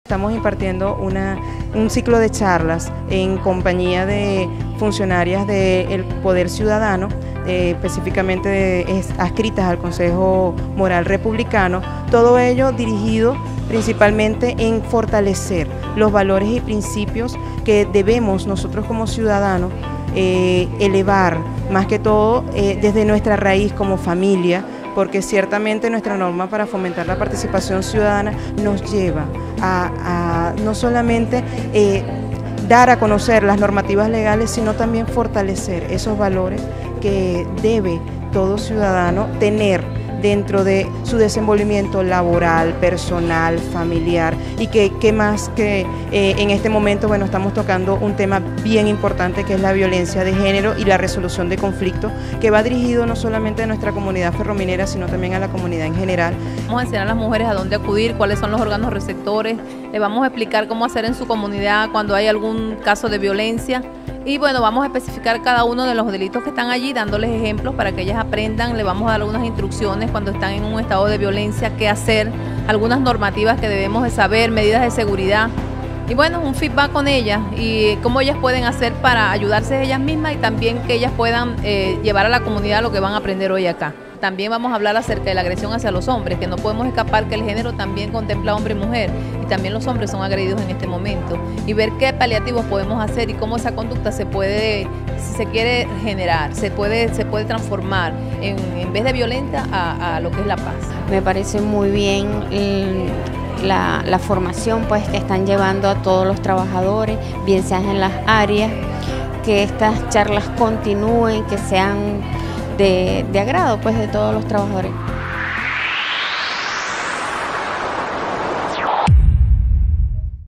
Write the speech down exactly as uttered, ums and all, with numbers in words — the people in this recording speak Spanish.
Estamos impartiendo una, un ciclo de charlas en compañía de funcionarias del Poder Ciudadano, eh, específicamente de, es, adscritas al Consejo Moral Republicano, todo ello dirigido principalmente en fortalecer los valores y principios que debemos nosotros como ciudadanos eh, elevar, más que todo eh, desde nuestra raíz como familia, porque ciertamente nuestra norma para fomentar la participación ciudadana nos lleva a, a no solamente eh, dar a conocer las normativas legales, sino también fortalecer esos valores que debe todo ciudadano tener dentro de su desenvolvimiento laboral, personal, familiar, y que, que más que eh, en este momento, bueno, estamos tocando un tema bien importante que es la violencia de género y la resolución de conflictos, que va dirigido no solamente a nuestra comunidad ferrominera, sino también a la comunidad en general. Vamos a enseñar a las mujeres a dónde acudir, cuáles son los órganos receptores, les vamos a explicar cómo hacer en su comunidad cuando hay algún caso de violencia. Y bueno, vamos a especificar cada uno de los delitos que están allí, dándoles ejemplos para que ellas aprendan. Le vamos a dar algunas instrucciones cuando están en un estado de violencia, qué hacer, algunas normativas que debemos de saber, medidas de seguridad. Y bueno, un feedback con ellas y cómo ellas pueden hacer para ayudarse ellas mismas y también que ellas puedan eh, llevar a la comunidad lo que van a aprender hoy acá. También vamos a hablar acerca de la agresión hacia los hombres, que no podemos escapar que el género también contempla hombre y mujer, y también los hombres son agredidos en este momento, y ver qué paliativos podemos hacer y cómo esa conducta se puede, si se quiere generar, se puede, se puede transformar en, en vez de violenta a, a lo que es la paz. Me parece muy bien el, la, la formación pues que están llevando a todos los trabajadores, bien sean en las áreas, que estas charlas continúen, que sean De, de agrado pues de todos los trabajadores.